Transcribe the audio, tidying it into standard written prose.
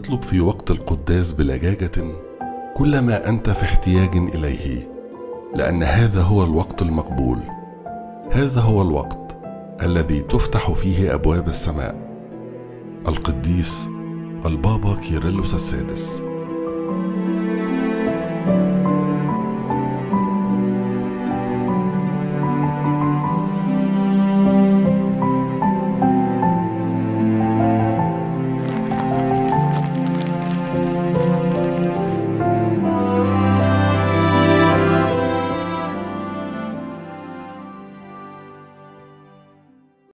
اطلب في وقت القداس بلجاجة كل ما أنت في احتياج إليه، لأن هذا هو الوقت المقبول. هذا هو الوقت الذي تفتح فيه أبواب السماء. القديس البابا كيرلس السادس.